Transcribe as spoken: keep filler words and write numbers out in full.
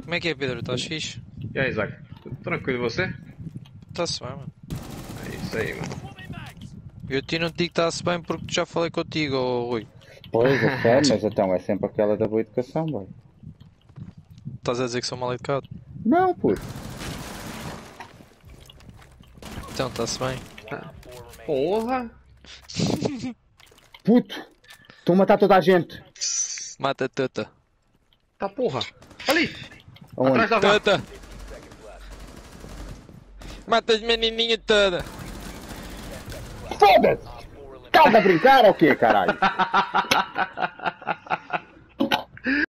Como é que é, Pedro? Estás fixe? E aí, Isaac? Tudo tranquilo e você? Está-se bem, mano. É isso aí, mano. Eu a ti não te digo que está-se bem porque já falei contigo, oh, Rui. Pois, eu sei, mas então é sempre aquela da boa educação, boy. Estás a dizer que sou mal educado? Não, puto. Então, está-se bem. Porra! Puto! Estão a matar toda a gente. Mata a Tata. Tá porra! Ali! Aonde? Atrás da vaca! Tata! Mata as menininhas todas! Foda-se! Estás a brincar ou quê, caralho?